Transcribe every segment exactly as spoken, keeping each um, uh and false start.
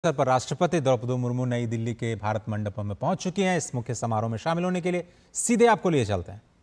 अवसर पर राष्ट्रपति द्रौपदी मुर्मू नई दिल्ली के भारत मंडपम में पहुंच चुकी हैं। इस मुख्य समारोह में शामिल होने के लिए सीधे आपको लिए चलते हैं।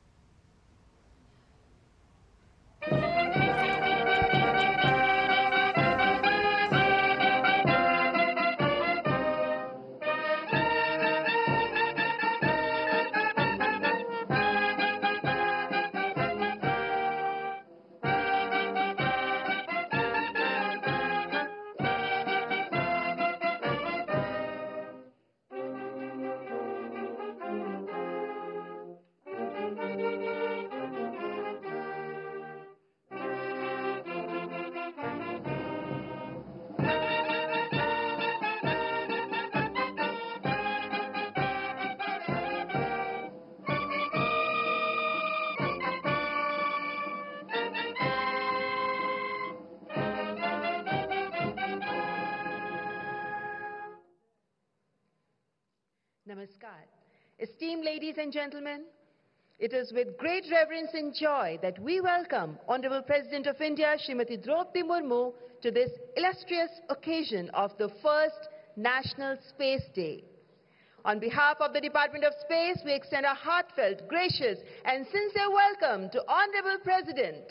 Namaskar. Esteemed ladies and gentlemen, it is with great reverence and joy that we welcome Honorable President of India, Srimati Draupadi Murmu, to this illustrious occasion of the first National Space Day. On behalf of the Department of Space, we extend a heartfelt, gracious and sincere welcome to Honorable President.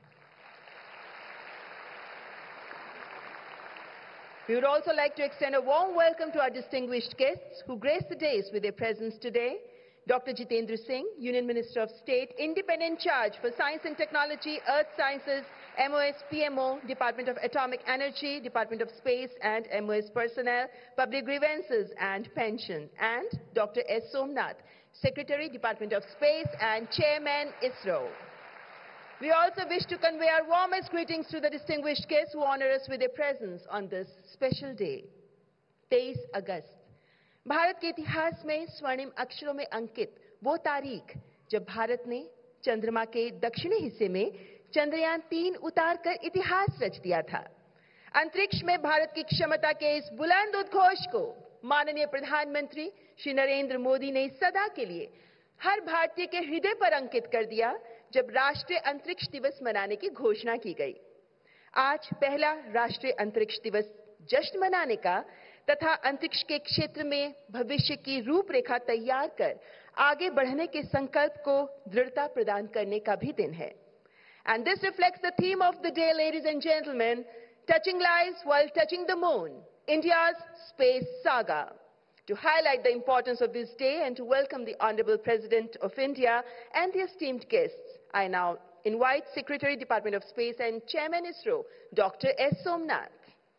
We would also like to extend a warm welcome to our distinguished guests who grace the dais with their presence today. Doctor Jitendra Singh, Union Minister of State, Independent Charge for Science and Technology, Earth Sciences, M O S P M O, Department of Atomic Energy, Department of Space and M O S Personnel, Public Grievances and Pension, and Doctor S. Somnath, Secretary, Department of Space and Chairman, ISRO. We also wish to convey our warmest greetings to the distinguished guests who honor us with their presence on this special day. तेईस अगस्त, भारत के इतिहास में स्वर्णिम अक्षरों में अंकित वो तारीख जब भारत ने चंद्रमा के दक्षिणी हिस्से में चंद्रयान तीन उतार कर इतिहास रच दिया था। अंतरिक्ष में भारत की क्षमता के इस बुलंद उद्घोष को माननीय प्रधानमंत्री श्री नरेंद्र मोदी ने सदा के लिए हर भारतीय के हृदय पर अंकित कर दिया जब राष्ट्रीय अंतरिक्ष दिवस मनाने की घोषणा की गई। आज पहला राष्ट्रीय अंतरिक्ष दिवस जश्न मनाने का तथा अंतरिक्ष के क्षेत्र में भविष्य की रूपरेखा तैयार कर आगे बढ़ने के संकल्प को दृढ़ता प्रदान करने का भी दिन है। And this reflects the theme of the day, ladies and gentlemen, touching lives while touching the moon, India's space saga. To highlight the importance of this day and to welcome the Honorable President of India and the esteemed guests, I now invite Secretary, Department of Space and Chairman ISRO, Doctor S. Somnath.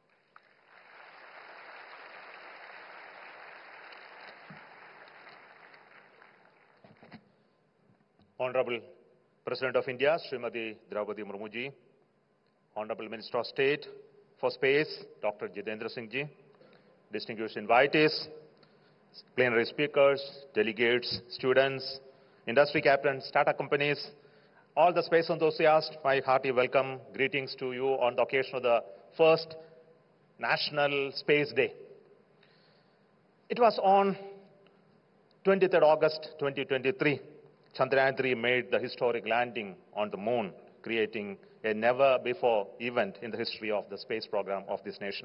Honorable President of India, Srimati Draupadi Murmu ji, Honorable Minister of State for Space, Doctor Jitendra Singh ji, distinguished invitees, plenary speakers, delegates, students, industry captains, Tata companies, all the space enthusiasts, my hearty welcome, greetings to you on the occasion of the first National Space Day. It was on twenty-third August twenty twenty-three, Chandrayaan three made the historic landing on the moon, creating a never-before event in the history of the space program of this nation.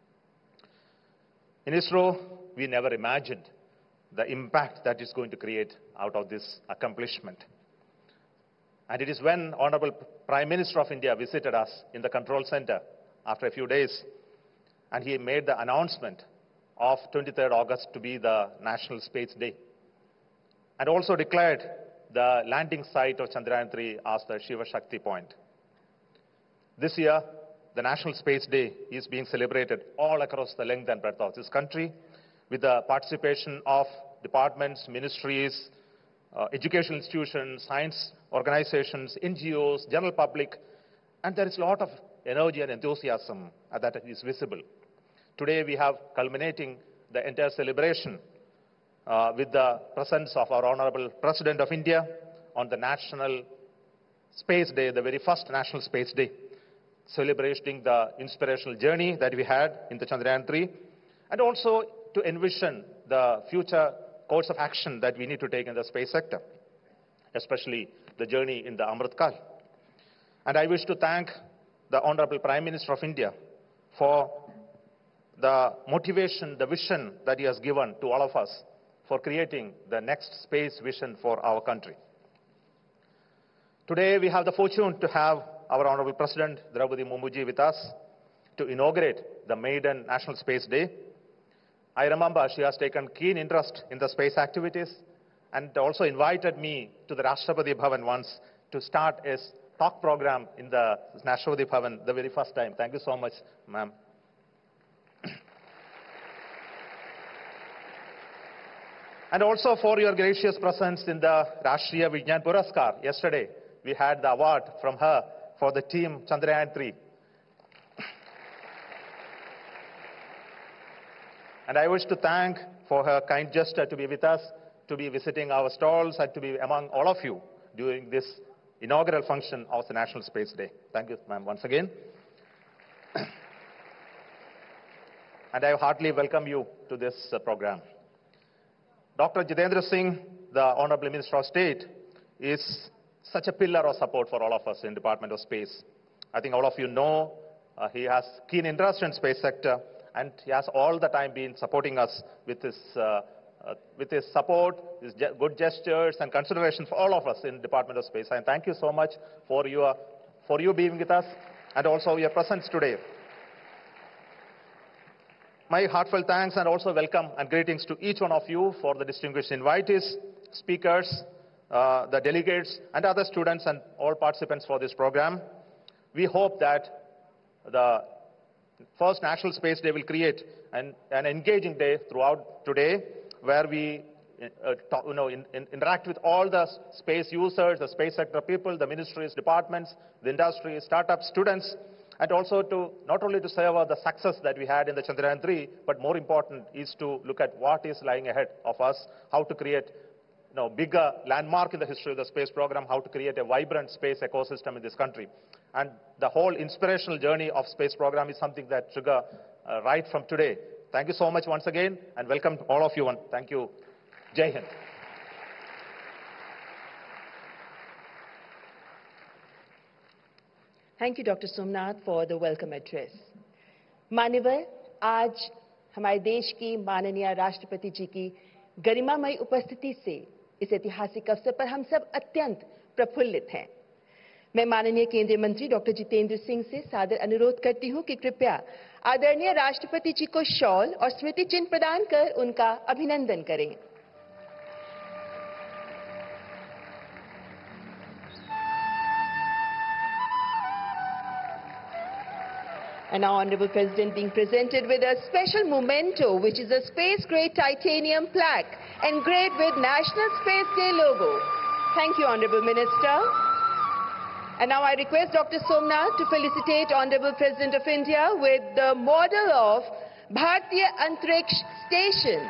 In ISRO, we never imagined the impact that is going to create out of this accomplishment. And it is when Honorable Prime Minister of India visited us in the control center after a few days, and he made the announcement of twenty-third August to be the National Space Day, and also declared the landing site of Chandrayaan three as the Shiva Shakti point. This year, the National Space Day is being celebrated all across the length and breadth of this country with the participation of departments, ministries, uh, educational institutions, science organizations, N G Os, general public, and there is a lot of energy and enthusiasm that is visible. Today we have culminating the entire celebration uh, with the presence of our Honorable President of India on the National Space Day, the very first National Space Day, celebrating the inspirational journey that we had in the Chandrayaan three, and also to envision the future course of action that we need to take in the space sector, especially the journey in the Amrit Kal. And I wish to thank the Honorable Prime Minister of India for the motivation, the vision that he has given to all of us for creating the next space vision for our country. Today, we have the fortune to have our Honorable President, Draupadi Murmu with us to inaugurate the maiden National Space Day. I remember she has taken keen interest in the space activities and also invited me to the Rashtrapati Bhavan once to start a talk program in the Rashtrapati Bhavan the very first time. Thank you so much, ma'am. And also for your gracious presence in the Rashtriya Vigyan Puraskar. Yesterday, we had the award from her for the team Chandrayaan three. And I wish to thank for her kind gesture to be with us, to be visiting our stalls, and to be among all of you during this inaugural function of the National Space Day. Thank you, ma'am, once again. And I heartily welcome you to this uh, program. Doctor Jitendra Singh, the Honorable Minister of State, is such a pillar of support for all of us in Department of Space. I think all of you know uh, he has keen interest in space sector, and he has all the time been supporting us with his, uh, uh, with his support, his ge good gestures and consideration for all of us in Department of Space. And thank you so much for, your, for you being with us and also your presence today. My heartfelt thanks and also welcome and greetings to each one of you for the distinguished invitees, speakers, uh, the delegates, and other students and all participants for this program. We hope that the first National Space Day will create an, an engaging day throughout today, where we uh, talk, you know, in, in, interact with all the space users, the space sector people, the ministries, departments, the industry, startups, students, and also to not only to savor the success that we had in the Chandrayaan three, but more important is to look at what is lying ahead of us, how to create you know, bigger landmark in the history of the space program, how to create a vibrant space ecosystem in this country. And the whole inspirational journey of space program is something that trigger uh, right from today. Thank you so much once again, and welcome to all of you. And thank you. Jai Hind. Thank you, Doctor Somnath, for the welcome address. मान्यवर, आज हमारे देश की माननीय राष्ट्रपति जी की गरिमामयी उपस्थिति से इस ऐतिहासिक अवसर पर हम सब अत्यंत प्रफुल्लित हैं। मैं माननीय केंद्रीय मंत्री डॉक्टर जितेंद्र सिंह से सादर अनुरोध करती हूं कि कृपया आदरणीय राष्ट्रपति जी को शॉल और स्मृति चिन्ह प्रदान कर उनका अभिनंदन करें। And our Honorable President being presented with a special memento, which is a space-grade titanium plaque engraved with National Space Day logo. Thank you, Honorable Minister. And now I request Doctor Somnath to felicitate Honorable President of India with the model of Bharatiya Antariksh Station.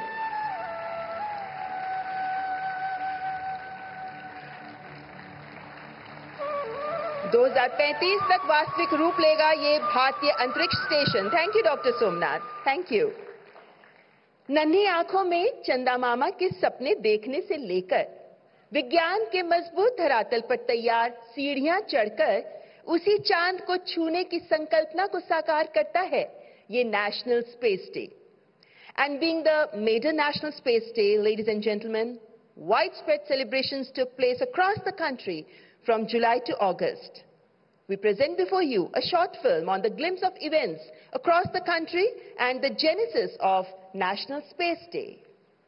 दो हज़ार पैंतीस तक वास्तविक रूप लेगा ये भारतीय अंतरिक्ष station. Thank you doctor Somnath, thank you. नन्ही आंखों में चंदा मामा के सपने देखने से लेकर विज्ञान के मजबूत धरातल पर तैयार सीढ़ियां चढ़कर उसी चांद को छूने की संकल्पना को साकार करता है ये national space day. And being the major national space day, ladies and gentleman, widespread celebrations took place across the country from July to August. We present before you a short film on the glimpse of events across the country and the genesis of National Space Day.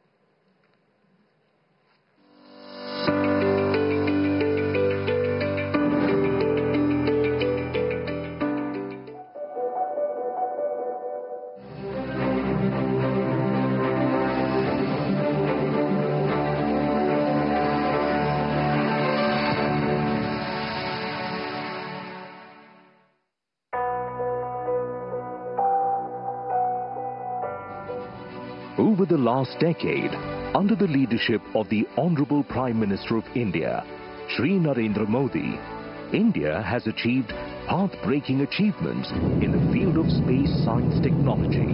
Over the last decade, under the leadership of the Honorable Prime Minister of India, Shri Narendra Modi, India has achieved path-breaking achievements in the field of space science technology.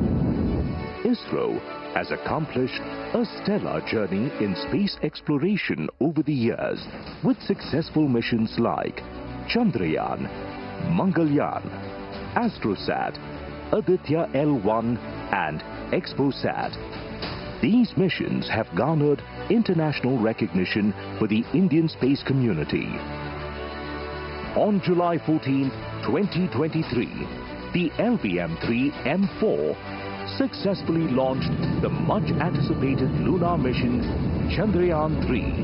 ISRO has accomplished a stellar journey in space exploration over the years with successful missions like Chandrayaan, Mangalyaan, AstroSat, Aditya L one and ExpoSat. These missions have garnered international recognition for the Indian space community. On July fourteenth, twenty twenty-three, the L V M three M four successfully launched the much-anticipated lunar mission Chandrayaan three.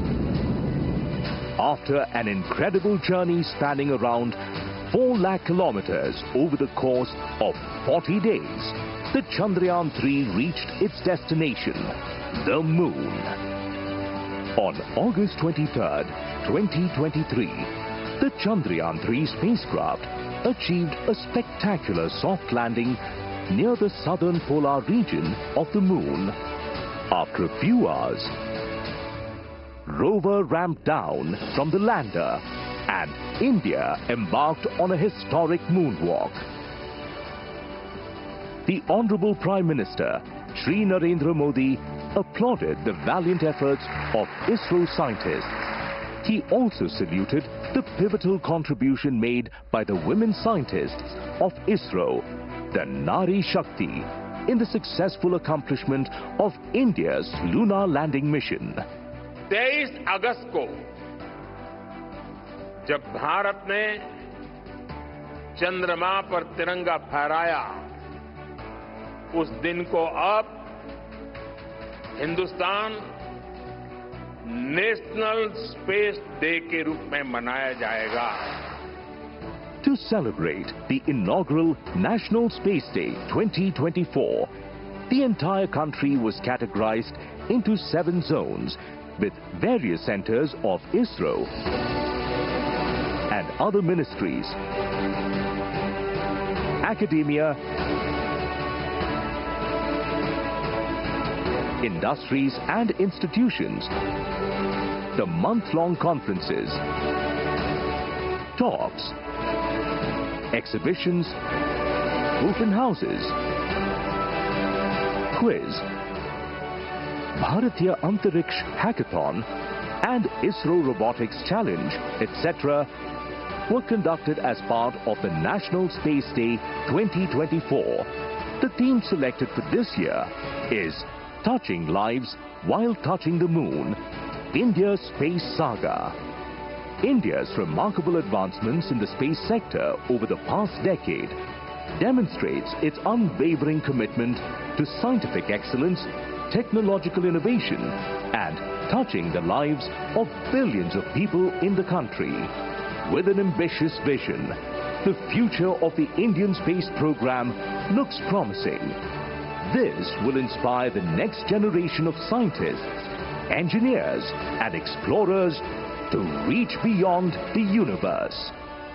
After an incredible journey spanning around four lakh kilometers over the course of forty days, the Chandrayaan three reached its destination, the Moon. On August twenty-third, twenty twenty-three, the Chandrayaan three spacecraft achieved a spectacular soft landing near the southern polar region of the Moon. After a few hours, rover ramped down from the lander and India embarked on a historic moonwalk. The Honorable Prime Minister, Shri Narendra Modi, applauded the valiant efforts of ISRO scientists. He also saluted the pivotal contribution made by the women scientists of ISRO, the Nari Shakti, in the successful accomplishment of India's lunar landing mission. तेईस अगस्त को जब भारत ने चंद्रमा पर तिरंगा फहराया, उस दिन को अब हिंदुस्तान नेशनल स्पेस डे के रूप में मनाया जाएगा. To celebrate the inaugural National Space Day twenty twenty-four, the entire country was categorized into seven zones with various centers of ISRO and other ministries, academia, industries and institutions, the month-long conferences, talks, exhibitions, open houses, quiz, Bharatiya Antariksh Hackathon and ISRO Robotics Challenge, et cetera were conducted as part of the National Space Day twenty twenty-four. The theme selected for this year is Touching Lives While Touching the Moon, India's Space Saga. India's remarkable advancements in the space sector over the past decade demonstrates its unwavering commitment to scientific excellence, technological innovation, and touching the lives of billions of people in the country. With an ambitious vision, the future of the Indian space program looks promising. This will inspire the next generation of scientists, engineers, and explorers to reach beyond the universe.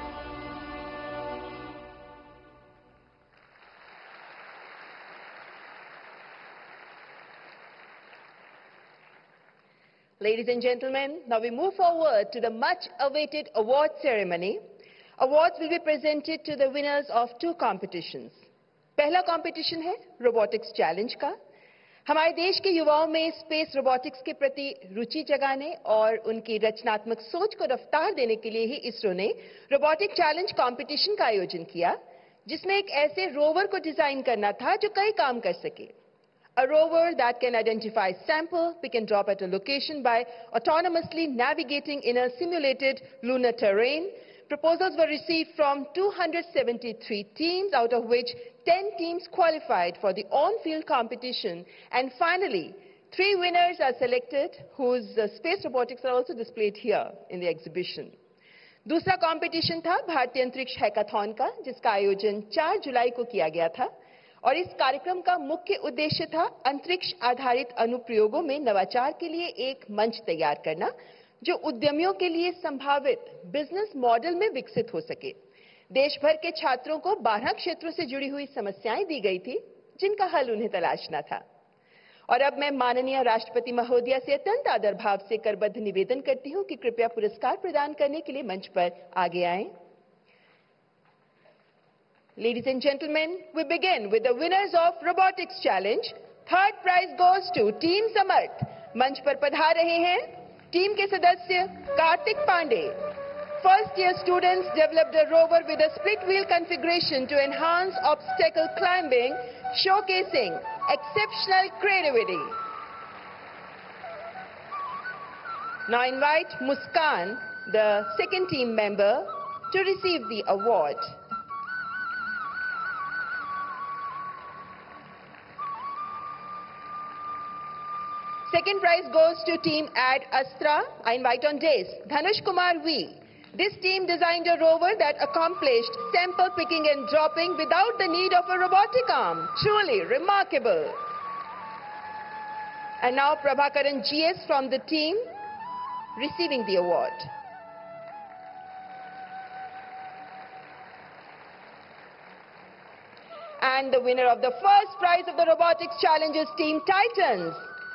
Ladies and gentlemen, now we move forward to the much-awaited award ceremony. Awards will be presented to the winners of two competitions. पहला competition है robotics challenge का. हमारे देश के युवाओं में space robotics के प्रति रुचि जगाने और उनकी रचनात्मक सोच को रफ्तार देने के लिए ही इसरो ने रोबोटिक चैलेंज कंपटीशन का आयोजन किया, जिसमें एक ऐसे रोवर को डिजाइन करना था जो कई काम कर सके. A rover that can identify sample, pick and drop at a location by autonomously navigating in a simulated lunar terrain. Proposals were received from two hundred seventy-three teams, out of which ten teams qualified for the on-field competition. And finally, three winners are selected, whose uh, space robotics are also displayed here in the exhibition. दूसरा competition था भारतीय अंतरिक्ष hackathon का, जिसका आयोजन चार जुलाई को किया गया था. और इस कार्यक्रम का मुख्य उद्देश्य था अंतरिक्ष आधारित अनुप्रयोगों में नवाचार के लिए एक मंच तैयार करना, जो उद्यमियों के लिए संभावित बिजनेस मॉडल में विकसित हो सके. देश भर के छात्रों को बारह क्षेत्रों से जुड़ी हुई समस्याएं दी गई थी, जिनका हल उन्हें तलाशना था. और अब मैं माननीय राष्ट्रपति महोदया से अत्यंत आदर भाव से करबद्ध निवेदन करती हूं कि कृपया पुरस्कार प्रदान करने के लिए मंच पर आगे आएं. Ladies and gentlemen, we begin with the winners of Robotics Challenge. Third prize goes to Team Samarth. मंच पर पधार रहे हैं टीम के सदस्य Kartik Pandey, First-year students developed a rover with a split-wheel configuration to enhance obstacle climbing, showcasing exceptional creativity. Now I invite Muskan, the second team member, to receive the award. Second prize goes to team Ad Astra. I invite on dais Dhanush Kumar V. This team designed a rover that accomplished sample picking and dropping without the need of a robotic arm. Truly remarkable. And now Prabhakaran G S from the team receiving the award. And the winner of the first prize of the Robotics Challenge is Team Titans.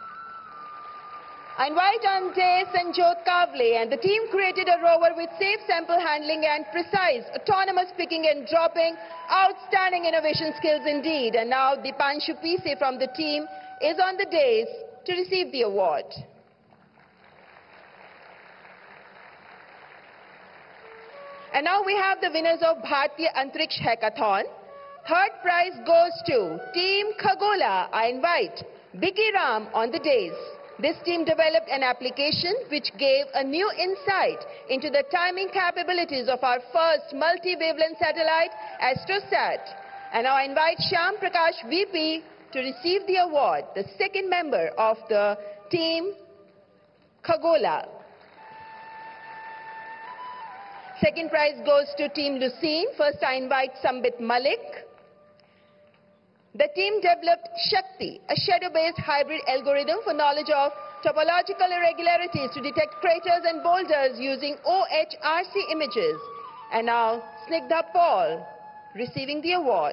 I invite on day Sanjot Kavle, and the team created a rover with safe sample handling and precise autonomous picking and dropping. Outstanding innovation skills indeed. And now Dipanshu Pise from the team is on the dais to receive the award. And now we have the winners of Bharatiya Antariksh Hackathon. Third prize goes to Team Khagola. I invite Biki Ram on the dais. This team developed an application which gave a new insight into the timing capabilities of our first multi-wavelength satellite, AstroSat. And now I invite Shyam Prakash V P to receive the award, the second member of the team Khagola. Second prize goes to Team Lucene. First I invite Sambit Malik. The team developed Shakti, a shadow-based hybrid algorithm for knowledge of topological irregularities to detect craters and boulders using O H R C images. And now Snigdha Paul receiving the award.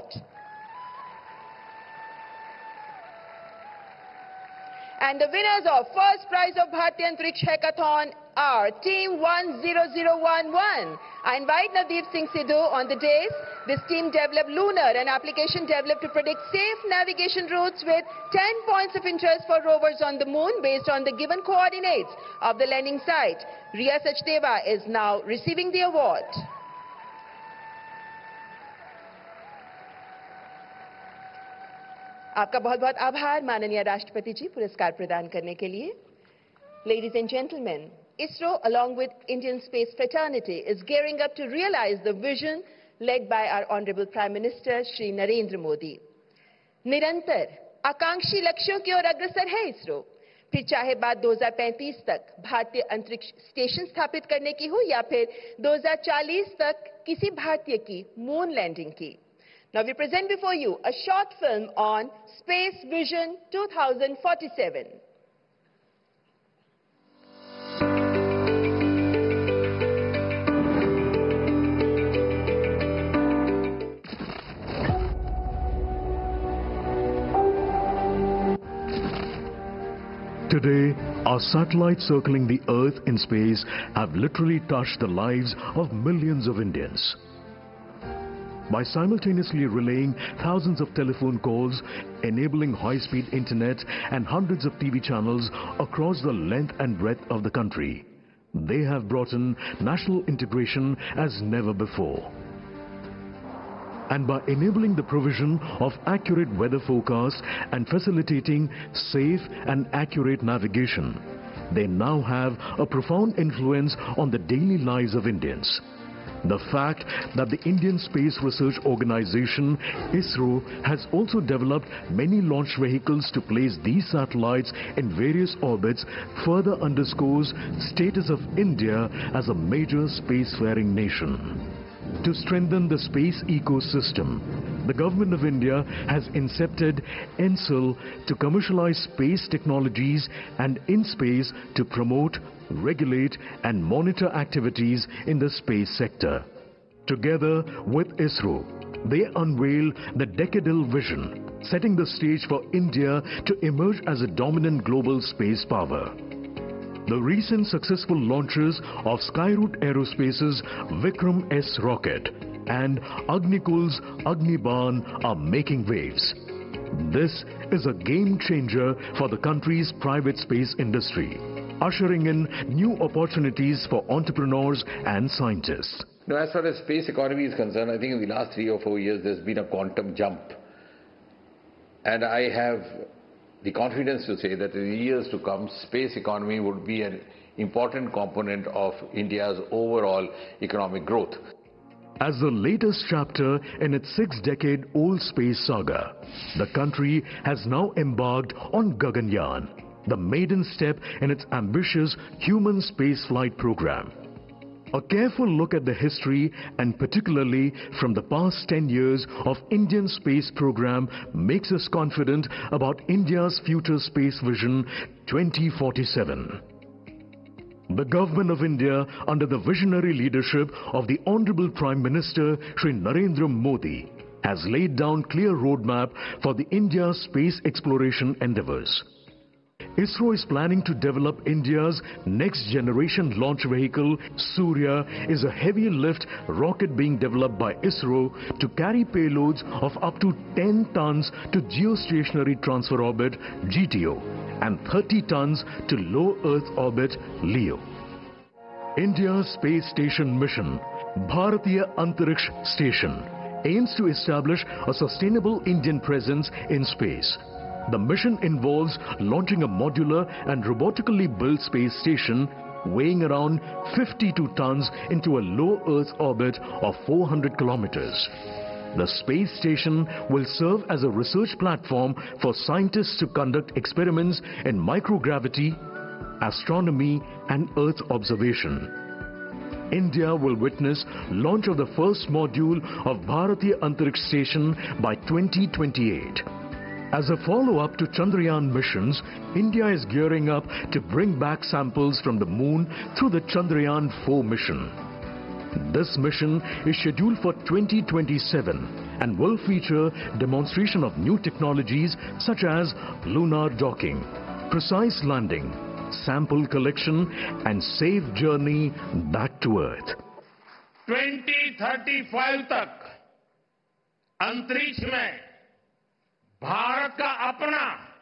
And the winners of first prize of Bharatiya Antariksh Hackathon are Team one zero zero one one. I invite Navdeep Singh Sidhu on the dais. This team developed Lunar, an application developed to predict safe navigation routes with ten points of interest for rovers on the moon based on the given coordinates of the landing site. Riya Sachdeva is now receiving the award. आपका बहुत बहुत आभार माननीय राष्ट्रपति जी पुरस्कार प्रदान करने के लिए. Ladies and gentlemen, ISRO along with Indian space fraternity is gearing up to realize the vision led by our Honorable Prime Minister Shri Narendra Modi. निरंतर आकांक्षी लक्ष्यों की ओर अग्रसर है ISRO. फिर चाहे बात दो हज़ार पैंतीस तक भारतीय अंतरिक्ष स्टेशन स्थापित करने की हो या फिर दो हज़ार चालीस तक किसी भारतीय की मून लैंडिंग की. Now we present before you a short film on Space Vision twenty forty-seven. Today, our satellites circling the Earth in space have literally touched the lives of millions of Indians. By simultaneously relaying thousands of telephone calls, enabling high-speed internet and hundreds of T V channels across the length and breadth of the country, they have brought in national integration as never before. And by enabling the provision of accurate weather forecasts and facilitating safe and accurate navigation, they now have a profound influence on the daily lives of Indians. The fact that the Indian Space Research Organization, ISRO, has also developed many launch vehicles to place these satellites in various orbits further underscores the status of India as a major spacefaring nation. To strengthen the space ecosystem, the Government of India has incepted ENSIL to commercialize space technologies and InSpace to promote, regulate and monitor activities in the space sector. Together with ISRO, they unveil the decadal vision, setting the stage for India to emerge as a dominant global space power. The recent successful launches of Skyroot Aerospace's Vikram S rocket and Agnikul's Agniban are making waves. This is a game changer for the country's private space industry. ushering in new opportunities for entrepreneurs and scientists. Now, as far as space economy is concerned, I think in the last three or four years there's been a quantum jump. And I have the confidence to say that in the years to come, space economy would be an important component of India's overall economic growth. As the latest chapter in its six-decade-old space saga, the country has now embarked on Gaganyaan, the maiden step in its ambitious human spaceflight program. A careful look at the history, and particularly from the past ten years of Indian space program, makes us confident about India's future space vision twenty forty-seven. The Government of India, under the visionary leadership of the Honorable Prime Minister Shri Narendra Modi, has laid down clear roadmap for the India's space exploration endeavors. ISRO is planning to develop India's next generation launch vehicle. Surya is a heavy lift rocket being developed by ISRO to carry payloads of up to ten tons to geostationary transfer orbit G T O and thirty tons to low Earth orbit LEO. India's space station mission, Bharatiya Antariksh Station, aims to establish a sustainable Indian presence in space. The mission involves launching a modular and robotically built space station weighing around fifty-two tons into a low Earth orbit of four hundred kilometers. The space station will serve as a research platform for scientists to conduct experiments in microgravity, astronomy and Earth observation. India will witness launch of the first module of Bharatiya Antariksh Station by twenty twenty-eight. As a follow-up to Chandrayaan missions, India is gearing up to bring back samples from the moon through the Chandrayaan four mission. This mission is scheduled for twenty twenty-seven and will feature demonstration of new technologies such as lunar docking, precise landing, sample collection and safe journey back to Earth. twenty thirty-five तक अंतरिक्ष में भारत का अपना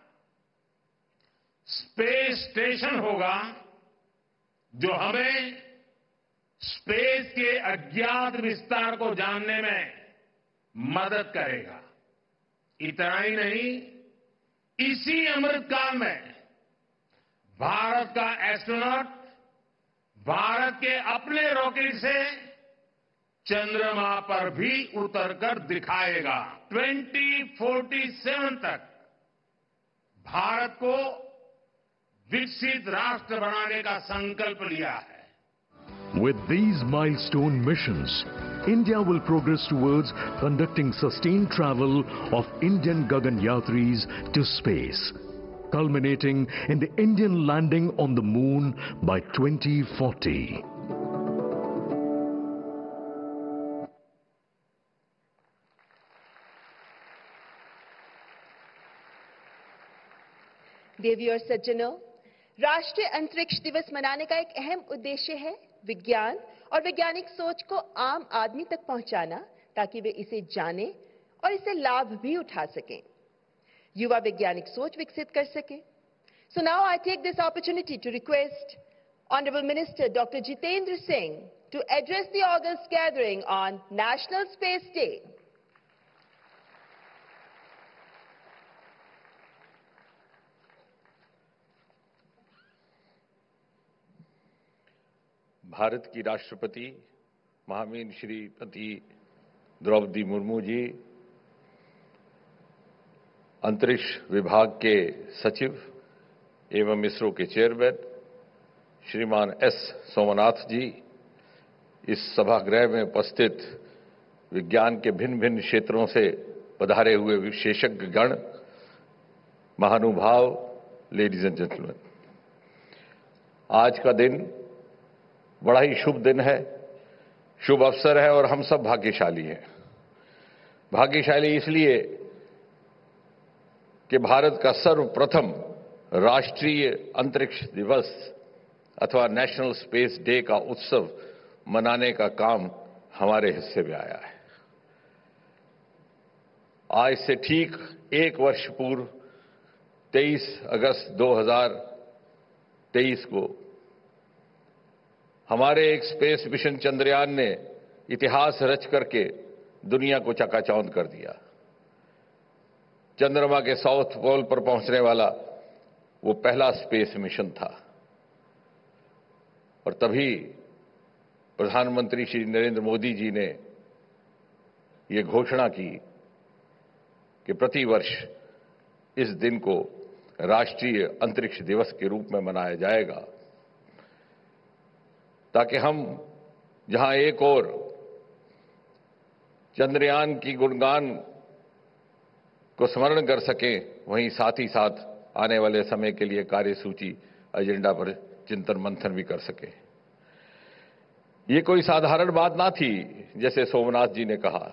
space station होगा जो हमें space के अज्ञात विस्तार को जानने में मदद करेगा। इतना ही नहीं, इसी अमृतकाल में भारत का एस्ट्रोनॉट भारत के अपने रॉकेट से चंद्रमा पर भी उतरकर दिखाएगा। ट्वेंटी फोर्टी सेवन तक भारत को विकसित राष्ट्र बनाने का संकल्प लिया है। With these milestone missions, India will progress towards conducting sustained travel of Indian Gaganyatris to space, culminating in the Indian landing on the moon by twenty forty. देवी और सज्जनों, राष्ट्रीय अंतरिक्ष दिवस मनाने का एक अहम उद्देश्य है विज्ञान और वैज्ञानिक सोच को आम आदमी तक पहुंचाना, ताकि वे इसे जानें और इससे लाभ भी उठा सकें, युवा वैज्ञानिक सोच विकसित कर सकें। So now I take this opportunity to request Honorable Minister Doctor Jitendra Singh to address the August gathering on National Space Day. Bharat की राष्ट्रपति महामहिम श्रीमती द्रौपदी मुर्मू जी, अंतरिक्ष विभाग के सचिव एवं इसरो के चेयरमैन श्रीमान एस सोमनाथ जी, इस सभागृह में उपस्थित विज्ञान के भिन्न भिन्न क्षेत्रों से पधारे हुए विशेषज्ञ गण, महानुभाव, लेडीज एंड जेंटलमैन, आज का दिन बड़ा ही शुभ दिन है, शुभ अवसर है और हम सब भाग्यशाली हैं। भाग्यशाली इसलिए कि भारत का सर्वप्रथम राष्ट्रीय अंतरिक्ष दिवस अथवा नेशनल स्पेस डे का उत्सव मनाने का काम हमारे हिस्से में आया है। आज से ठीक एक वर्ष पूर्व तेईस अगस्त दो हज़ार तेईस को हमारे एक स्पेस मिशन चंद्रयान ने इतिहास रच करके दुनिया को चकाचौंध कर दिया। चंद्रमा के साउथ पोल पर पहुंचने वाला वो पहला स्पेस मिशन था। और तभी प्रधानमंत्री श्री नरेंद्र मोदी जी ने ये घोषणा की कि प्रतिवर्ष इस दिन को राष्ट्रीय अंतरिक्ष दिवस के रूप में मनाया जाएगा, ताकि हम जहां एक और चंद्रयान की गुणगान को स्मरण कर सकें, वहीं साथ ही साथ आने वाले समय के लिए कार्यसूची एजेंडा पर चिंतन मंथन भी कर सकें। ये कोई साधारण बात ना थी। जैसे सोमनाथ जी ने कहा,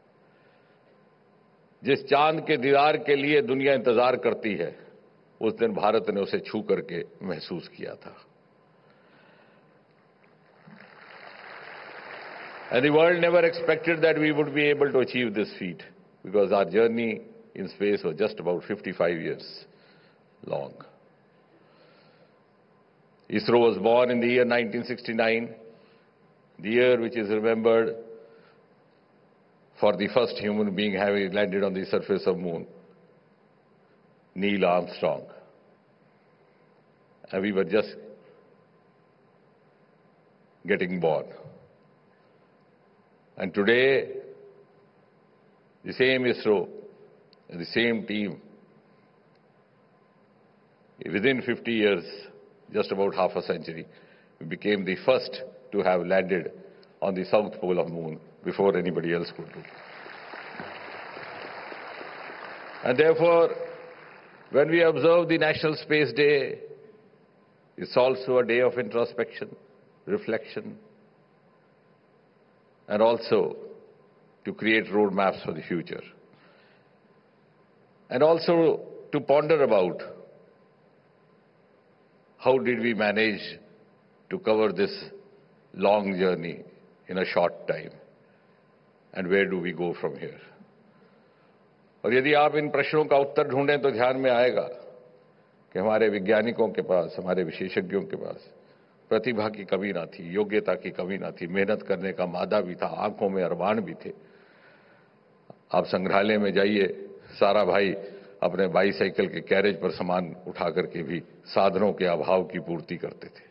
जिस चांद के दीदार के लिए दुनिया इंतजार करती है, उस दिन भारत ने उसे छू करके महसूस किया था। And the world never expected that we would be able to achieve this feat, because our journey in space was just about fifty-five years long. ISRO was born in the year nineteen sixty-nine, the year which is remembered for the first human being having landed on the surface of Moon, Neil Armstrong. And we were just getting born. And today, the same ISRO, the same team, within fifty years, just about half a century, we became the first to have landed on the south pole of Moon before anybody else could do. And therefore, when we observe the National Space Day, it's also a day of introspection, reflection, and also to create roadmaps for the future. And also to ponder about how did we manage to cover this long journey in a short time, and where do we go from here? और यदि आप इन प्रश्नों का उत्तर ढूंढें तो ध्यान में आएगा कि हमारे वैज्ञानिकों के पास, हमारे विशेषज्ञों के पास प्रतिभा की कमी ना थी, योग्यता की कमी ना थी, मेहनत करने का मादा भी था, आंखों में अरमान भी थे। आप संग्रहालय में जाइए, सारा भाई अपने बाईसाइकिल के कैरेज पर सामान उठा करके भी साधनों के अभाव की पूर्ति करते थे।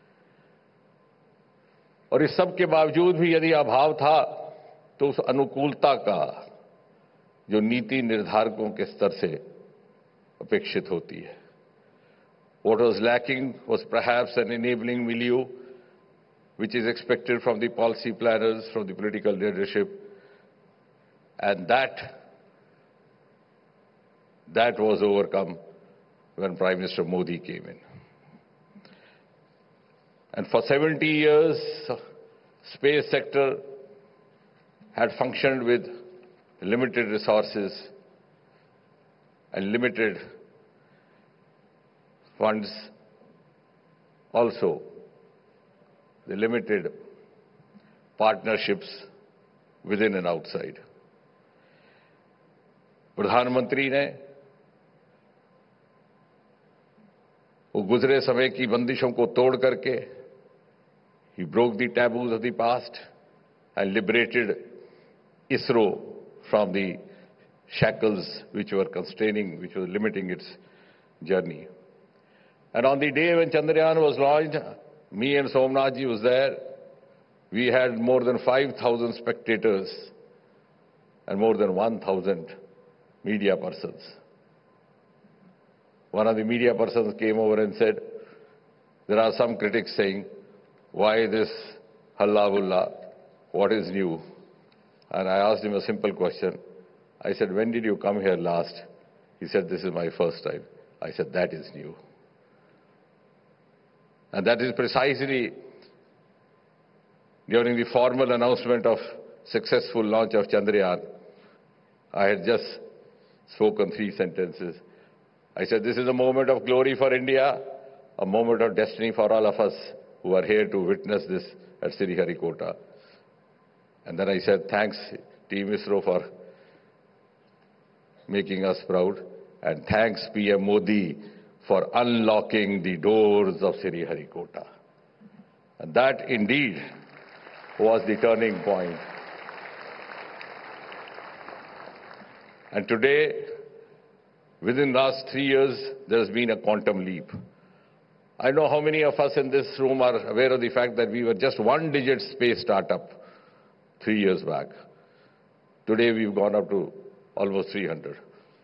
और इस सब के बावजूद भी यदि अभाव था तो उस अनुकूलता का जो नीति निर्धारकों के स्तर से अपेक्षित होती है, what was lacking was perhaps an enabling milieu which is expected from the policy planners, from the political leadership, and that that was overcome when Prime Minister Modi came in. And for seventy years, space sector had functioned with limited resources and limited funds, also the limited partnerships within and outside. प्रधानमंत्री ने वो गुजरे समय की बंदिशों को तोड़ करके he broke the taboos of the past and liberated ISRO from the shackles which were constraining, which were limiting its journey. And on the day when Chandrayaan was launched, me and Somnath ji was there. We had more than five thousand spectators and more than one thousand media persons. One of the media persons came over and said, there are some critics saying, why this halla-bulla, what is new? And I asked him a simple question. I said, when did you come here last? He said, this is my first time. I said, that is new. And that is precisely during the formal announcement of successful launch of Chandrayaan, I had just spoken three sentences. I said, this is a moment of glory for India, a moment of destiny for all of us who are here to witness this at Sriharikota. And then I said, thanks, Team ISRO, for making us proud. And thanks, P M Modi, for unlocking the doors of Sriharikota. And that indeed was the turning point. And today, within the last three years, there has been a quantum leap. I know how many of us in this room are aware of the fact that we were just one-digit space startup three years back. Today, we've gone up to almost three hundred.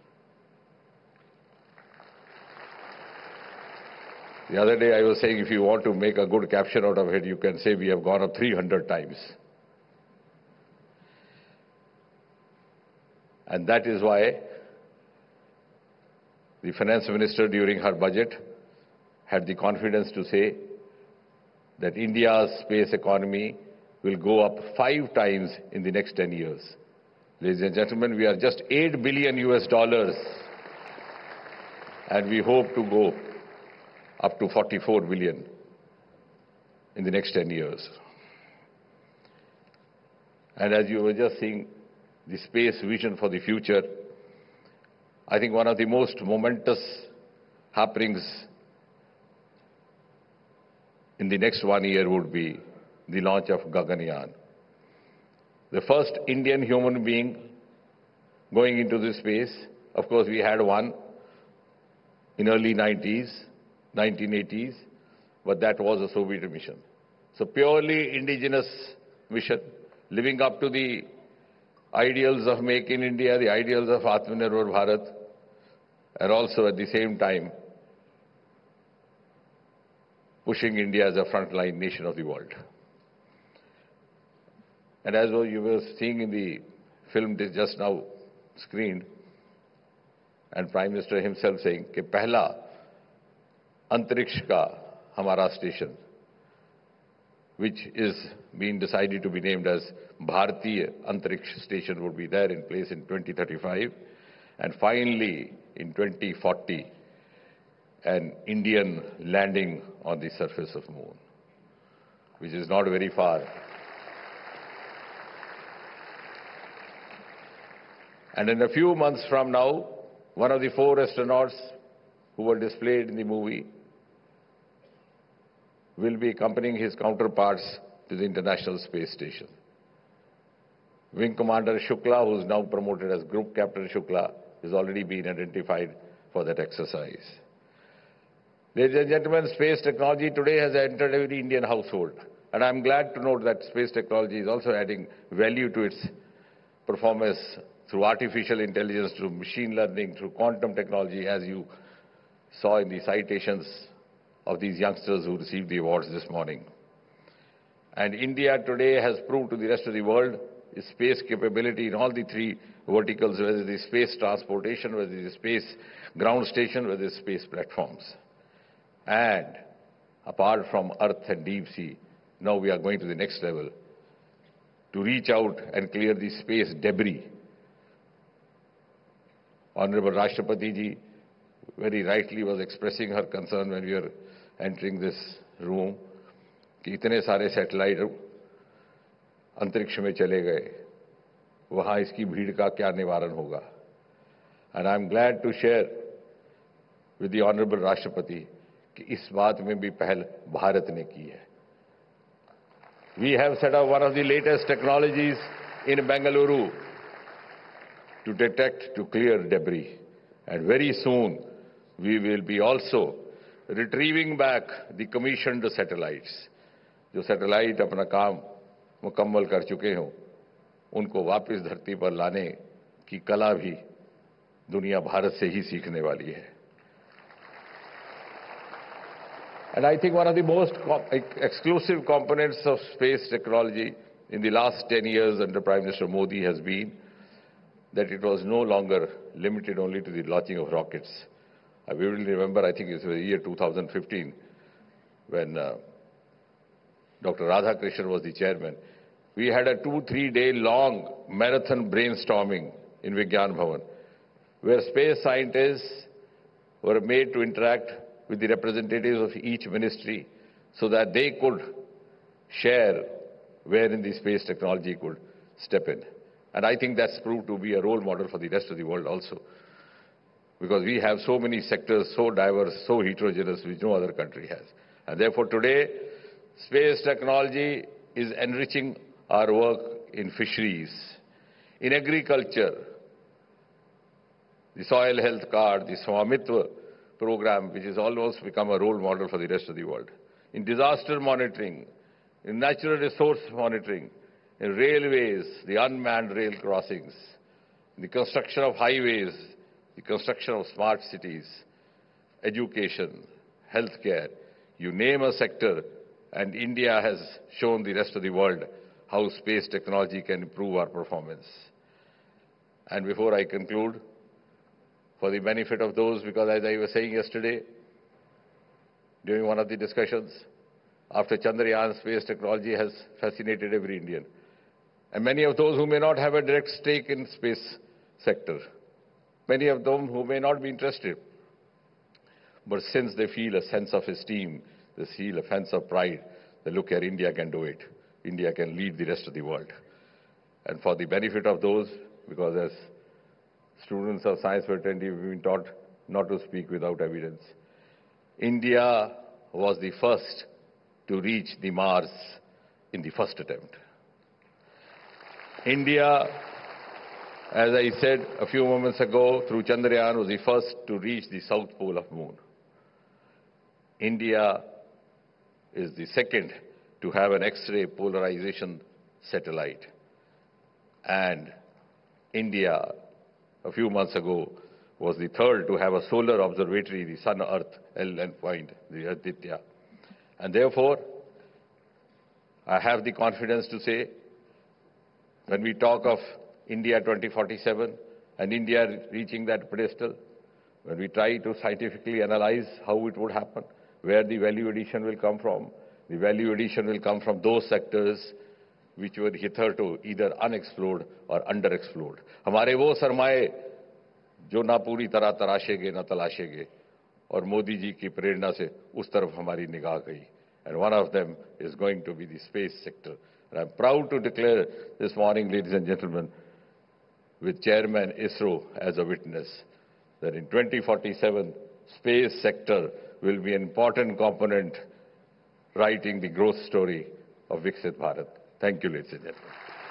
The other day, I was saying, if you want to make a good caption out of it, you can say we have gone up three hundred times. And that is why the finance minister, during her budget, had the confidence to say that India's space economy will go up five times in the next ten years. Ladies and gentlemen, we are just eight billion U S dollars, and we hope to go up to forty-four billion in the next ten years. And as you were just seeing the space vision for the future, I think one of the most momentous happenings in the next one year would be the launch of Gaganyaan. The first Indian human being going into this space. Of course, we had one in early nineties, nineteen eighties, but that was a Soviet mission. So purely indigenous mission, living up to the ideals of Make in India, the ideals of Atmanirbhar Bharat, and also at the same time pushing India as a frontline nation of the world. And as you were seeing in the film just now screened, and Prime Minister himself saying कि पहला अंतरिक्ष का हमारा station, which is being decided to be named as Bharatiya Antariksh Station, would be there in place in twenty thirty-five, and finally in twenty forty, an Indian landing on the surface of Moon, which is not very far. And in a few months from now, one of the four astronauts who were displayed in the movie will be accompanying his counterparts to the International Space Station. Wing Commander Shukla, who is now promoted as Group Captain Shukla, has already been identified for that exercise. Ladies and gentlemen, space technology today has entered every Indian household. And I'm glad to note that space technology is also adding value to its performance through artificial intelligence, through machine learning, through quantum technology, as you saw in the citations of these youngsters who received the awards this morning. And India today has proved to the rest of the world its space capability in all the three verticals, whether it is space transportation, whether it is space ground station, whether it is space platforms. And apart from Earth and deep sea, now we are going to the next level to reach out and clear the space debris. Honorable Rashtrapati ji very rightly was expressing her concern when we were entering this room कि इतने सारे satellite अंतरिक्ष में चले गए, वहाँ इसकी भीड़ का क्या निवारण होगा. And I'm glad to share with the Honorable Rashtrapati कि इस बात में भी पहल भारत ने की है. We have set up one of the latest technologies in Bengaluru to detect, to clear debris. And very soon, we will be also retrieving back the commissioned satellites. जो सैटेलाइट अपना काम मुकम्मल कर चुके हों, उनको वापस धरती पर लाने की कला भी दुनिया भारत से ही सीखने वाली है. And I think one of the most exclusive components of space technology in the last ten years under Prime Minister Modi has been that it was no longer limited only to the launching of rockets. I vividly remember, I think it was the year two thousand fifteen, when uh, Doctor Radhakrishnan was the chairman. We had a two, three day long marathon brainstorming in Vigyan Bhavan, where space scientists were made to interact with the representatives of each ministry so that they could share wherein the space technology could step in. And I think that's proved to be a role model for the rest of the world also. because we have so many sectors, so diverse, so heterogeneous, which no other country has. And therefore today, space technology is enriching our work in fisheries, in agriculture, the soil health card, the Swamitva program, which has almost become a role model for the rest of the world, in disaster monitoring, in natural resource monitoring, in railways, the unmanned rail crossings, in the construction of highways, the construction of smart cities, education, healthcare, you name a sector, and India has shown the rest of the world how space technology can improve our performance. And before I conclude, for the benefit of those, because as I was saying yesterday, during one of the discussions, after Chandrayaan, space technology has fascinated every Indian. And many of those who may not have a direct stake in space sector, many of them who may not be interested, but since they feel a sense of esteem, they feel a sense of pride, they look here, India can do it. India can lead the rest of the world. And for the benefit of those, because as students of science fraternity, we've been taught not to speak without evidence. India was the first to reach the Mars in the first attempt. India, as I said a few moments ago, through Chandrayaan, was the first to reach the south pole of moon. India is the second to have an X-ray polarization satellite. And India, a few months ago, was the third to have a solar observatory, the Sun-Earth endpoint, the Aditya. And therefore, I have the confidence to say, when we talk of India twenty forty-seven and India reaching that pedestal, when we try to scientifically analyze how it would happen, where the value addition will come from, the value addition will come from those sectors which were hitherto either unexplored or underexplored. हमारे वो सरमाए जो ना पूरी तरह तराशेंगे ना तलाशेंगे, और मोदी जी की प्रेरणा से उस तरफ हमारी निगाह गई. And one of them is going to be the space sector. And I'm proud to declare this morning, ladies and gentlemen, with Chairman ISRO as a witness, that in twenty forty-seven, space sector will be an important component writing the growth story of Viksit Bharat. Thank you, ladies and gentlemen.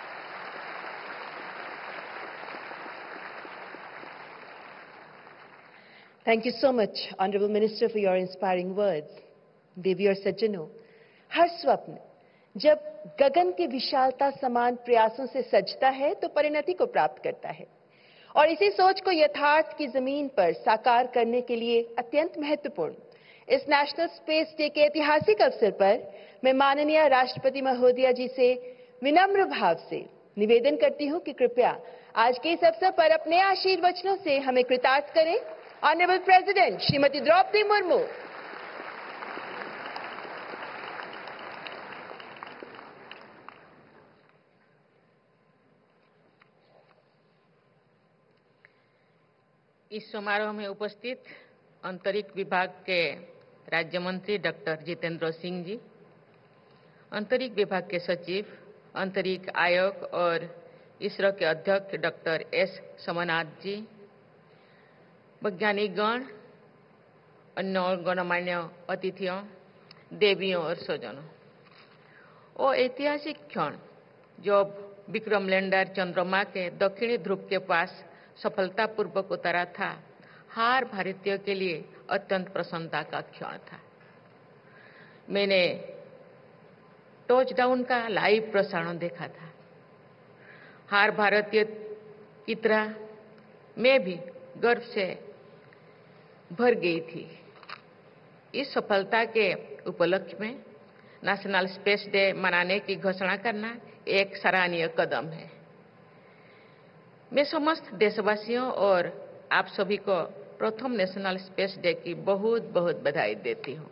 Thank you so much, Honorable Minister, for your inspiring words. देवी और सज्जनों, हर स्वप्न जब गगन की विशालता समान प्रयासों से सजता है तो परिणति को प्राप्त करता है, और इसी सोच को यथार्थ की जमीन पर साकार करने के लिए अत्यंत महत्वपूर्ण इस नेशनल स्पेस डे के ऐतिहासिक अवसर पर मैं माननीय राष्ट्रपति महोदया जी से विनम्र भाव से निवेदन करती हूं कि कृपया आज के इस अवसर पर अपने आशीर्वचनों से हमें कृतार्थ करें. Honourable president Shrimati Draupadi Murmu. इस समारोह में उपस्थित अंतरिक्ष विभाग के राज्य मंत्री डॉक्टर जितेंद्र सिंह जी, अंतरिक्ष विभाग के सचिव, अंतरिक्ष आयोग और इसरो के अध्यक्ष डॉक्टर एस सोमनाथ जी, वैज्ञानिकगण, अन्य गणमान्य अतिथियों, देवियों और स्वजनों, वो ऐतिहासिक क्षण जब विक्रम लैंडर चंद्रमा के दक्षिणी ध्रुव के पास सफलतापूर्वक उतरा था, हर भारतीय के लिए अत्यंत प्रसन्नता का क्षण था. मैंने टचडाउन का लाइव प्रसारण देखा था. हर भारतीय की तरह मैं भी गर्व से भर गई थी. इस सफलता के उपलक्ष्य में नेशनल स्पेस डे मनाने की घोषणा करना एक सराहनीय कदम है. मैं समस्त देशवासियों और आप सभी को प्रथम नेशनल स्पेस डे की बहुत बहुत बधाई देती हूं.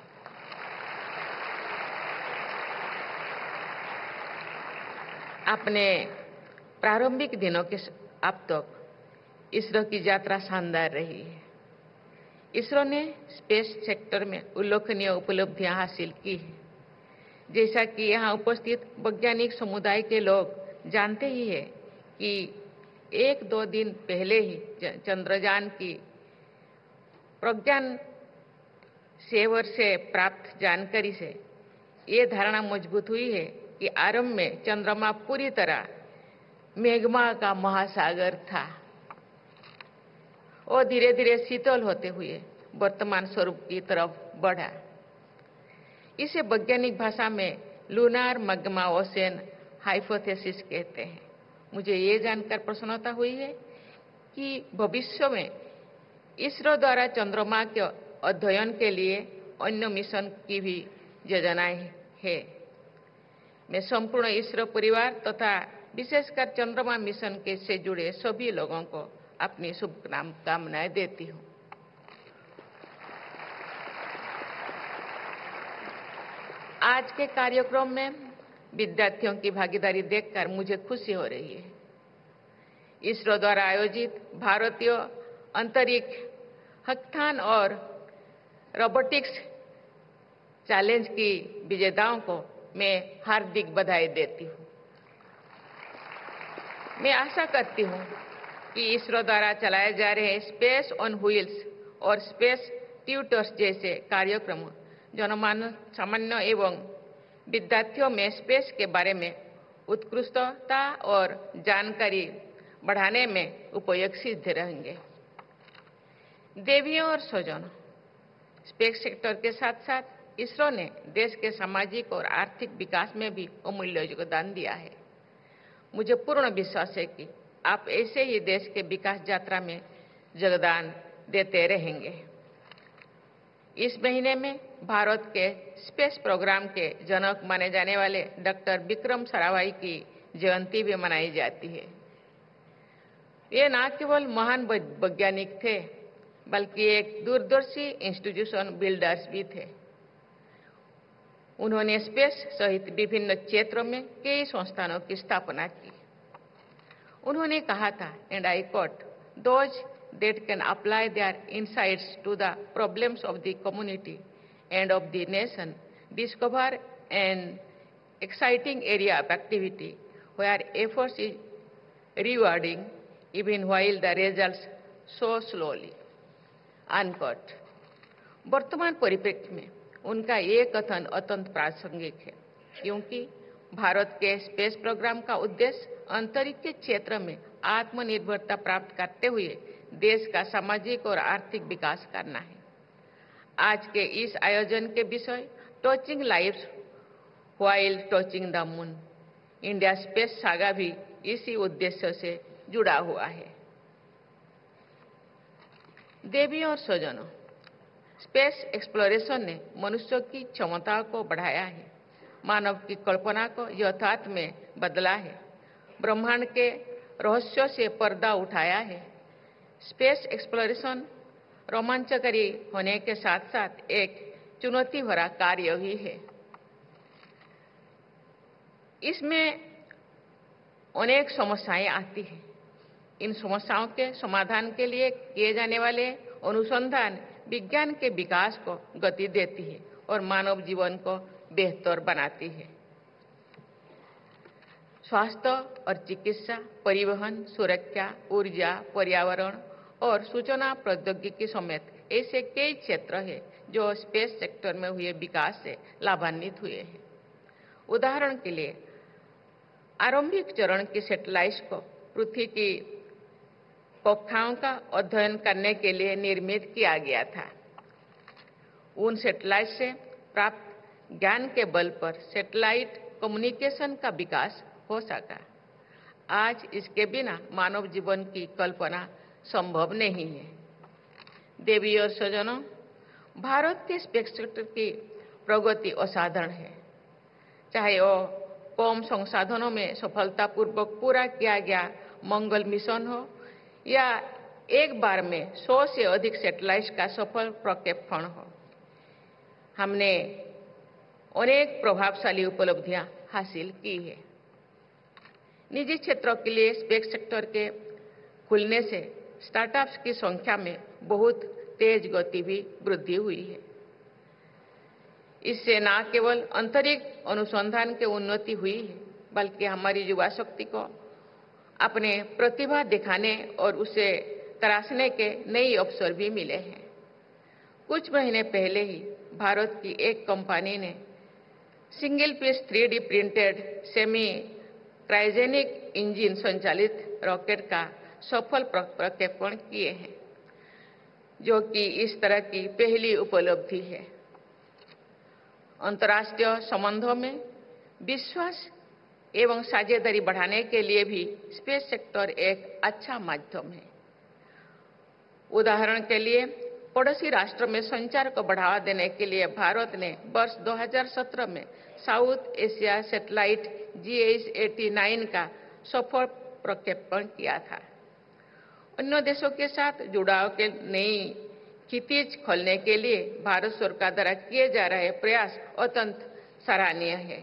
अपने प्रारंभिक दिनों के अब तक इसरो की यात्रा शानदार रही है. इसरो ने स्पेस सेक्टर में उल्लेखनीय उपलब्धियां हासिल की हैं. जैसा कि यहाँ उपस्थित वैज्ञानिक समुदाय के लोग जानते ही हैं कि एक दो दिन पहले ही चंद्रयान की प्रज्ञान सेवर से प्राप्त जानकारी से ये धारणा मजबूत हुई है कि आरंभ में चंद्रमा पूरी तरह मैग्मा का महासागर था और धीरे धीरे शीतल होते हुए वर्तमान स्वरूप की तरफ बढ़ा। इसे वैज्ञानिक भाषा में लूनार मैग्मा ओशन हाइपोथेसिस कहते हैं। मुझे ये जानकर प्रसन्नता हुई है कि भविष्य में इसरो द्वारा चंद्रमा के अध्ययन के लिए अन्य मिशन की भी योजनाएं है। मैं संपूर्ण इसरो परिवार तथा विशेषकर चंद्रमा मिशन के से जुड़े सभी लोगों को अपनी शुभकामनाएं देती हूं। आज के कार्यक्रम में विद्यार्थियों की भागीदारी देखकर मुझे खुशी हो रही है। इसरो द्वारा आयोजित भारतीय अंतरिक्ष हैकाथॉन और रोबोटिक्स चैलेंज की विजेताओं को मैं हार्दिक बधाई देती हूं। मैं आशा करती हूं कि इसरो द्वारा चलाए जा रहे स्पेस ऑन व्हील्स और स्पेस ट्यूटर्स जैसे कार्यक्रम जनमानस सामान्य एवं विद्यार्थियों में स्पेस के बारे में उत्कृष्टता और जानकारी बढ़ाने में उपयोगी सिद्ध रहेंगे। देवियों और स्वजनों, स्पेस सेक्टर के साथ साथ इसरो ने देश के सामाजिक और आर्थिक विकास में भी अमूल्य योगदान दिया है। मुझे पूर्ण विश्वास है कि आप ऐसे ही देश के विकास यात्रा में योगदान देते रहेंगे। इस महीने में भारत के स्पेस प्रोग्राम के जनक माने जाने वाले डॉक्टर विक्रम साराभाई की जयंती भी मनाई जाती है। ये न केवल महान वैज्ञानिक थे बल्कि एक दूरदर्शी इंस्टीट्यूशन बिल्डर्स भी थे। उन्होंने स्पेस सहित विभिन्न क्षेत्रों में कई संस्थानों की स्थापना की। उन्होंने कहा था, and I quote, "Those that can apply their insights to the problems of the community and of the nation discover an exciting area of activity where efforts is rewarding even while the results so slowly." Unquote. वर्तमान परिप्रेक्ष्य में उनका ये कथन अत्यंत प्रासंगिक है क्योंकि भारत के स्पेस प्रोग्राम का उद्देश्य अंतरिक्ष क्षेत्र में आत्मनिर्भरता प्राप्त करते हुए देश का सामाजिक और आर्थिक विकास करना है। आज के इस आयोजन के विषय touching lives while touching the moon, India space saga भी इसी उद्देश्य से जुड़ा हुआ है। देवियों और स्वजनों, स्पेस एक्सप्लोरेशन ने मनुष्य की क्षमता को बढ़ाया है, मानव की कल्पना को यथार्थ में बदला है, ब्रह्मांड के रहस्यों से पर्दा उठाया है। स्पेस एक्सप्लोरेशन रोमांचकारी होने के साथ साथ एक चुनौती भरा कार्य भी है। इसमें अनेक समस्याएं आती हैं। इन समस्याओं के समाधान के लिए किए जाने वाले अनुसंधान विज्ञान के विकास को गति देती है और मानव जीवन को बेहतर बनाती है। स्वास्थ्य और चिकित्सा, परिवहन, सुरक्षा, ऊर्जा, पर्यावरण और सूचना प्रौद्योगिकी समेत ऐसे कई क्षेत्र हैं जो स्पेस सेक्टर में हुए विकास से लाभान्वित हुए हैं। उदाहरण के लिए आरंभिक चरण की सैटेलाइट को पृथ्वी की कक्षाओं का अध्ययन करने के लिए निर्मित किया गया था। उन सैटेलाइट से प्राप्त ज्ञान के बल पर सैटेलाइट कम्युनिकेशन का विकास हो सका। आज इसके बिना मानव जीवन की कल्पना संभव नहीं है। देवी और स्वजनों, भारत के स्पेस सेक्टर की प्रगति असाधारण है। चाहे वो कम संसाधनों में सफलतापूर्वक पूरा किया गया मंगल मिशन हो या एक बार में सौ से अधिक सैटेलाइट का सफल प्रक्षेपण हो, हमने अनेक प्रभावशाली उपलब्धियां हासिल की है। निजी क्षेत्रों के लिए स्पेस सेक्टर के खुलने से स्टार्टअप्स की संख्या में बहुत तेज गति भी वृद्धि हुई है। इससे न केवल अंतरिक्ष अनुसंधान की उन्नति हुई है बल्कि हमारी युवा शक्ति को अपने प्रतिभा दिखाने और उसे तराशने के नए अवसर भी मिले हैं। कुछ महीने पहले ही भारत की एक कंपनी ने single piece three D printed semi cryogenic engine संचालित रॉकेट का सफल प्रक्षेपण किए हैं, जो कि इस तरह की पहली उपलब्धि है। अंतर्राष्ट्रीय संबंधों में विश्वास एवं साझेदारी बढ़ाने के लिए भी स्पेस सेक्टर एक अच्छा माध्यम है। उदाहरण के लिए, पड़ोसी राष्ट्र में संचार को बढ़ावा देने के लिए भारत ने वर्ष दो हज़ार सत्रह में south Asia satellite G S नवासी का सफल प्रक्षेपण किया था। अन्य देशों के साथ जुड़ाव के नई क्षितिज खोलने के लिए भारत सरकार द्वारा किए जा रहे प्रयास अत्यंत सराहनीय है।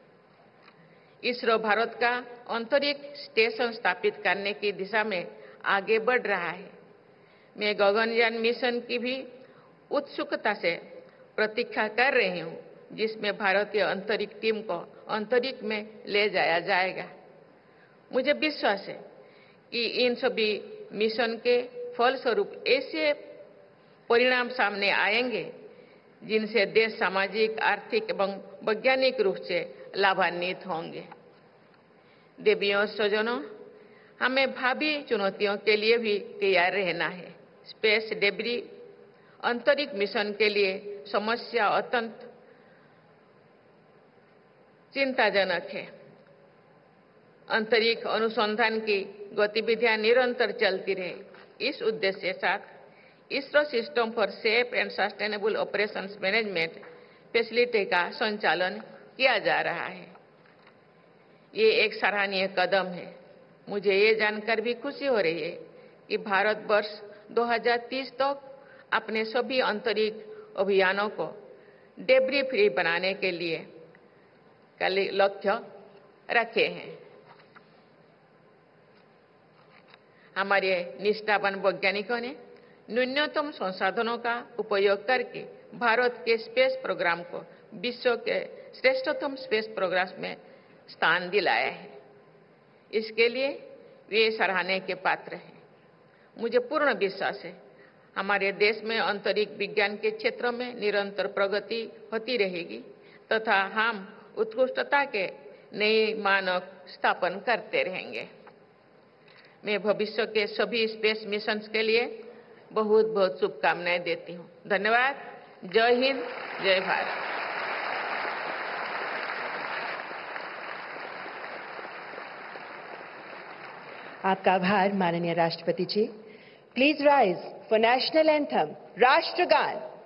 इसरो भारत का अंतरिक्ष स्टेशन स्थापित करने की दिशा में आगे बढ़ रहा है। मैं गगनयान मिशन की भी उत्सुकता से प्रतीक्षा कर रही हूं, जिसमें भारतीय अंतरिक्ष टीम को अंतरिक्ष में ले जाया जाएगा। मुझे विश्वास है कि इन सभी मिशन के फलस्वरूप ऐसे परिणाम सामने आएंगे जिनसे देश सामाजिक, आर्थिक एवं वैज्ञानिक रूप से लाभान्वित होंगे। देवियों स्वजनों, हमें भावी चुनौतियों के लिए भी तैयार रहना है। स्पेस डेब्री अंतरिक्ष मिशन के लिए समस्या अत्यंत चिंताजनक है। अंतरिक्ष अनुसंधान की गतिविधियां निरंतर चलती रहे। इस उद्देश्य के साथ ISRO system for safe and sustainable operations management facility का संचालन किया जा रहा है। ये एक सराहनीय कदम है। मुझे ये जानकर भी खुशी हो रही है कि भारत वर्ष दो हज़ार तीस तक अपने सभी अंतरिक्ष अभियानों को डेब्री फ्री बनाने के लिए लक्ष्य रखे हैं। हमारे निष्ठावान वैज्ञानिकों ने न्यूनतम संसाधनों का उपयोग करके भारत के स्पेस प्रोग्राम को विश्व के श्रेष्ठतम स्पेस प्रोग्राम में स्थान दिलाया है। इसके लिए वे सराहने के पात्र हैं। मुझे पूर्ण विश्वास है हमारे देश में अंतरिक्ष विज्ञान के क्षेत्र में निरंतर प्रगति होती रहेगी तथा हम उत्कृष्टता के नए मानक स्थापन करते रहेंगे। मैं भविष्य के सभी स्पेस मिशंस के लिए बहुत बहुत शुभकामनाएं देती हूँ। धन्यवाद। जय हिंद, जय भारत। आपका आभार माननीय राष्ट्रपति जी। Please rise for national anthem, राष्ट्रगान।